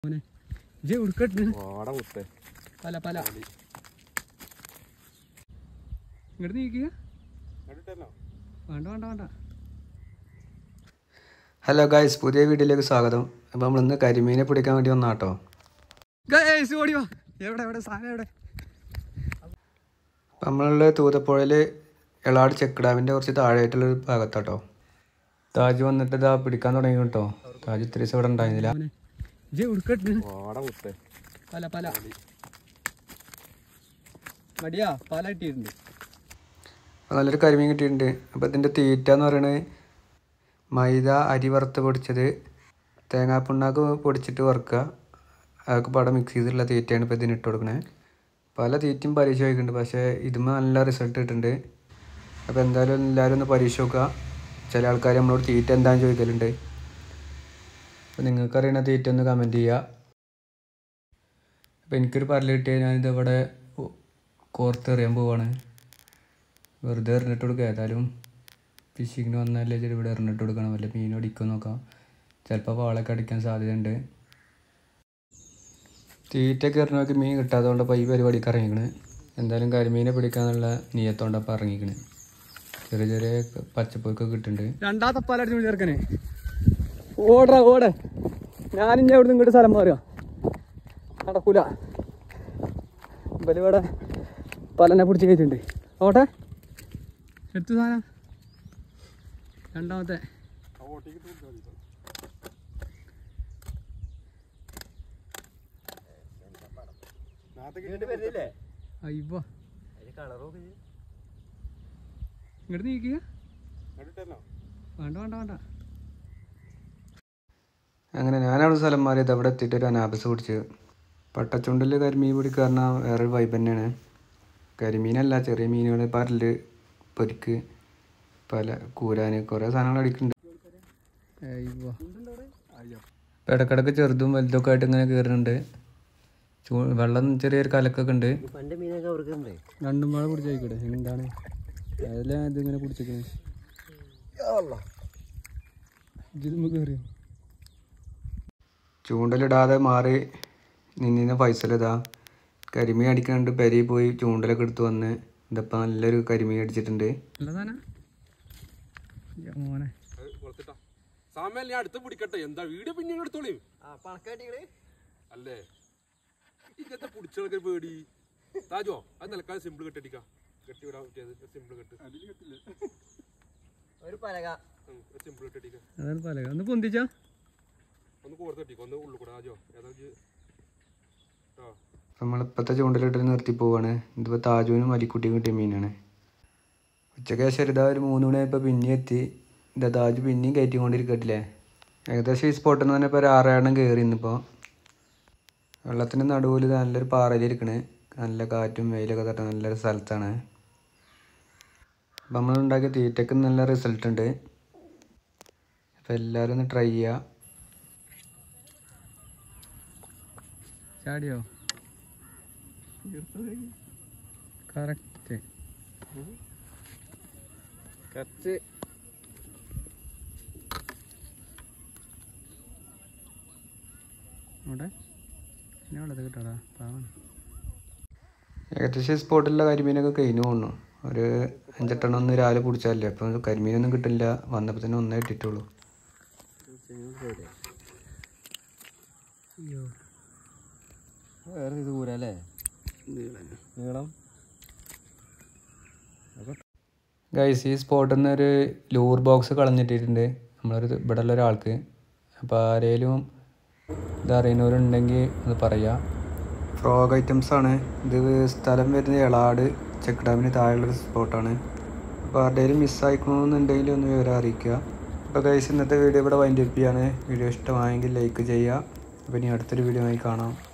Hello guys, പുതിയ വീഡിയോയിലേക്ക് സ്വാഗതം. അപ്പോൾ നമ്മൾ ഇന്ന് കരിമീനെ പിടിക്കാൻ വേണ്ടി വന്നാട്ടോ. നമ്മളുള്ള തൂതപ്പുഴയിൽ എളാട് ചെക്ക് ഡാമിൻ്റെ കുറച്ച് താഴെയായിട്ടുള്ളൊരു ഭാഗത്താട്ടോ. താജ് വന്നിട്ട് ഇതാ പിടിക്കാൻ തുടങ്ങി കേട്ടോ. താജ് ഇത്ര ദിവസം ഇവിടെ ഉണ്ടായിരുന്നില്ല. നല്ലൊരു കരിമീൻ കിട്ടിയിട്ടുണ്ട്. അപ്പോൾ ഇതിൻ്റെ തീറ്റ എന്ന് പറയുന്നത് മൈദ, അരി വറുത്ത് പൊടിച്ചത്, തേങ്ങാപ്പിണ്ണാക്ക് പൊടിച്ചിട്ട് വറുക്കുക, അതൊക്കെ പാടെ മിക്സ് ചെയ്തിട്ടുള്ള തീറ്റയാണ് ഇപ്പോൾ ഇതിന് ഇട്ട് കൊടുക്കണത്. പല തീറ്റയും പരീക്ഷ വയ്ക്കുന്നുണ്ട്, പക്ഷേ ഇതുമ്പോൾ നല്ല റിസൾട്ട് കിട്ടുന്നുണ്ട്. അപ്പോൾ എന്തായാലും എല്ലാവരും ഒന്ന് പരീക്ഷ നോക്കുക. ചില ആൾക്കാർ നമ്മളോട് തീറ്റ എന്താണെന്ന് ചോദിക്കലുണ്ട്. അപ്പോൾ നിങ്ങൾക്കറിയണ തീറ്റ ഒന്ന് കമൻറ്റ് ചെയ്യുക. അപ്പോൾ എനിക്കൊരു പരല് കിട്ടിയാൽ ഞാനിതിവിടെ കോർത്തെറിയാൻ പോവാണ്. വെറുതെ എറിഞ്ഞിട്ട് കൊടുക്കുക. ഏതായാലും ഫിഷിങ്ങിന് വന്നാലേ ഇവിടെ എറിഞ്ഞിട്ട് കൊടുക്കണം. വല്ല മീൻ അടിക്കാൻ നോക്കാം. ചിലപ്പോൾ വാളൊക്കെ അടിക്കാൻ സാധ്യതയുണ്ട്. തീറ്റയൊക്കെ എറിഞ്ഞൊക്കെ മീൻ കിട്ടാത്തതുകൊണ്ട് അപ്പോൾ ഈ പരിപാടിക്ക് ഇറങ്ങിക്കണ്. എന്തായാലും കരിമീനെ പിടിക്കാന്നുള്ള നിയത്തോണ്ടപ്പോൾ ഇറങ്ങിക്കണ്. ചെറിയ ചെറിയ പച്ചപ്പൊക്കെ കിട്ടുന്നുണ്ട്. രണ്ടാമത്തെ പാലടിച്ച് ചേർക്കണേ. ഓട ഞാനിഞ്ഞ ഇവിടെ ഇങ്ങോട്ട് സ്ഥലം മാറുക നടക്കൂല. ഇവിടെ പലനെ പിടിച്ച് കയറ്റിട്ടുണ്ട്. ഓട്ടെ എടുത്തു സാധനം. രണ്ടാമത്തെ അയ്യോ ഇങ്ങോട്ട് നീക്കുക. വേണ്ട. അങ്ങനെ ഞാനവിടെ സ്ഥലം മാറിയത്. അവിടെ എത്തിയിട്ട് ഒരു അനാബസ് പിടിച്ച്. പട്ടച്ചുണ്ടിൽ കരിമീൻ പിടിക്കുക പറഞ്ഞാൽ വേറൊരു വൈബ് തന്നെയാണ്. കരിമീനല്ല, ചെറിയ മീനുകൾ, പരല്, പൊരിക്ക്, പല കൂരാന് കുറേ സാധനങ്ങൾ അടിക്കുന്നുണ്ട്. ഇപ്പം ഇടക്കിടക്ക് ചെറുതും വലുതൊക്കെ ആയിട്ട് ഇങ്ങനെ കയറുന്നുണ്ട്. വെള്ളം ചെറിയൊരു കലക്കൊക്കെ ഉണ്ട്. രണ്ടും പാടെ പിടിച്ചോട്ടെ. എന്താണ് അതിലാണ് ഇതിങ്ങനെ പിടിച്ചേക്കുന്നത്. കയറിയോ ചൂണ്ടലിടാതെ മാറി നിന്നിന്ന് ഫൈസലിതാ കരിമീൻ അടിക്കുന്നുണ്ട്. പെരി പോയി ചൂണ്ടലൊക്കെ എടുത്ത് വന്ന് ഇതിപ്പോൾ നല്ലൊരു കരിമീൻ അടിച്ചിട്ടുണ്ട്. എന്താ വീഡിയോ പിന്നെ എടുത്തോളൂ അല്ലേ. ഇങ്ങനത്തെ പിടിച്ചൊക്കെ പേടി താജോ. അത് നിലക്കാതെ സിമ്പിൾ കെട്ടടിക്കാം. കെട്ടി വിടാൻ പറ്റിയത് സിമ്പിൾ കെട്ട്. സിമ്പിൾ കെട്ടടിക്കാം. ഒന്ന് പൊന്തിച്ചാ ഒന്ന് കോർത്തെട്ടിക്കോ. ഒന്ന് ഉള്ളു കൂടെ താജോ. നമ്മളിപ്പോഴത്തെ ചൂണ്ടലിട്ട് നിർത്തി പോവാണ്. ഇതിപ്പോൾ താജുവിനും അലിക്കുട്ടിയും കിട്ടിയ മീനാണ്. ഉച്ചയ്ക്ക് ശേഷം ഇതാ ഒരു 3 മണിയായപ്പോൾ പിന്നെ എത്തി. ഇതാ താജു പിന്നെയും കയറ്റിക്കൊണ്ടിരിക്കട്ടില്ലേ. ഏകദേശം ഈ സ്പോട്ടിൽ നിന്ന് തന്നെ ഇപ്പോൾ ഒരു 6 എണ്ണം കയറി. ഇന്നിപ്പോൾ വെള്ളത്തിൻ്റെ നടുവിൽ നല്ലൊരു പാറയിലിരിക്കണ്. നല്ല കാറ്റും വെയിലൊക്കെ തട്ടുന്ന നല്ലൊരു സ്ഥലത്താണ്. അപ്പം നമ്മളുണ്ടാക്കിയ തീറ്റയ്ക്ക് നല്ല റിസൾട്ട് ഉണ്ട്. അപ്പം എല്ലാവരും ഒന്ന് ട്രൈ ചെയ്യുക. ചാടിയോ? കറക്റ്റ് അവിടെ വെള്ളത്തിൽ കിട്ടാടാ. ഏകദേശം സ്പോട്ടിലുള്ള കരിമീനൊക്കെ കഴിഞ്ഞു പോകുന്നു. ഒരു 5-8 എണ്ണം ഒന്ന് രാവിലെ പിടിച്ചാലേ. അപ്പം കരിമീനൊന്നും കിട്ടില്ല. വന്നപ്പോൾ തന്നെ ഒന്നേ ഇട്ടിട്ടുള്ളൂ. വേറെ ഇത് കൂരല്ലേ നീളം. ഗൈസ്, ഈ സ്പോട്ടിൽ നിന്ന് ഒരു ലൂർ ബോക്സ് കളഞ്ഞിട്ടിട്ടുണ്ട് ഇവിടെ ഉള്ള ഒരാൾക്ക്. അപ്പോൾ ആരെങ്കിലും ഇതറിയുന്നവരുണ്ടെങ്കിൽ അത് പറയാം. ഫ്രോഗ് ഐറ്റംസാണ് ഇത്. സ്ഥലം വരുന്നത് എളാട് ചെക്ക് ഡാമിന് താഴെയുള്ളൊരു സ്പോട്ടാണ്. അപ്പോൾ ആരുടെയും മിസ്സായിക്കണമെന്നുണ്ടെങ്കിൽ ഒന്ന് വിവരം അറിയിക്കുക. അപ്പോൾ ഗൈസ്, ഇന്നത്തെ വീഡിയോ ഇവിടെ വൈൻഡ് അപ്പ് ചെയ്യാണ്. വീഡിയോ ഇഷ്ടമായെങ്കിൽ ലൈക്ക് ചെയ്യുക. അപ്പോൾ ഇനി അടുത്തൊരു വീഡിയോ ആയി കാണാം.